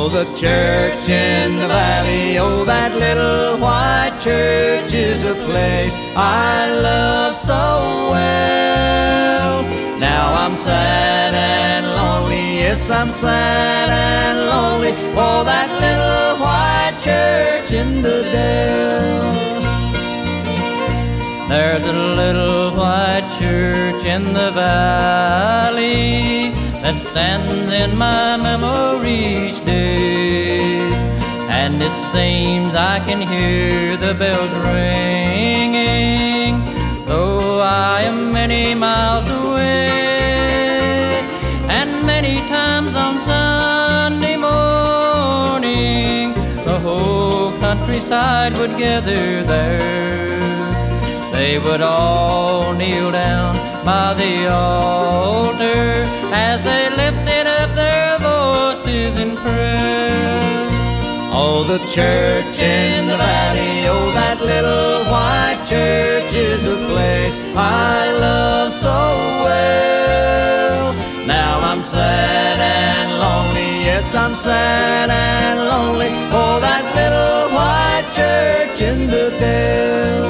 Oh, the church in the valley, oh, that little white church is a place I love so well. Now I'm sad and lonely, yes, I'm sad and lonely, oh, that little white church in the dell. There's a little white church in the valley that stands in my memory each day, and it seems I can hear the bells ringing, though I am many miles away. And many times on Sunday morning, the whole countryside would gather there. They would all kneel down by the altar as they lifted up their voices in prayer. Oh, the church in the valley, oh, that little white church is a place I love so well. Now I'm sad and lonely, yes, I'm sad and lonely, oh, that little white church in the dell.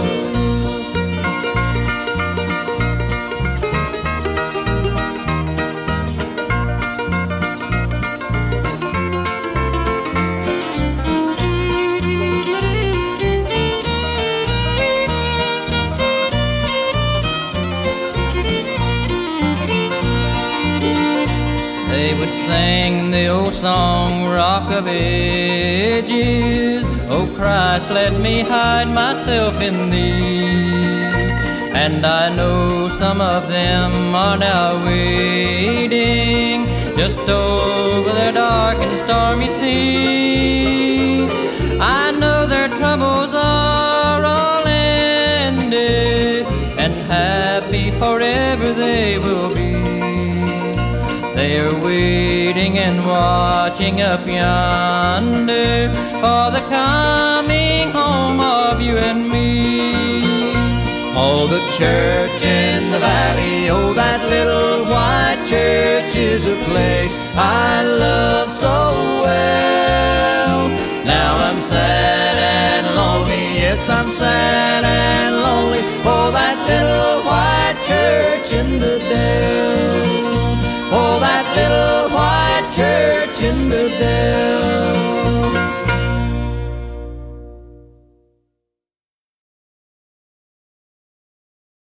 They would sing the old song, Rock of Ages, oh Christ, let me hide myself in Thee. And I know some of them are now waiting just over their dark and stormy sea. I know their troubles are all ended, and happy forever they will be. They are waiting and watching up yonder for the coming home of you and me. Oh, the church in the valley, oh, that little white church is a place I love so well. Now I'm sad and lonely, yes, I'm sad and lonely, oh, that little white church in the dell.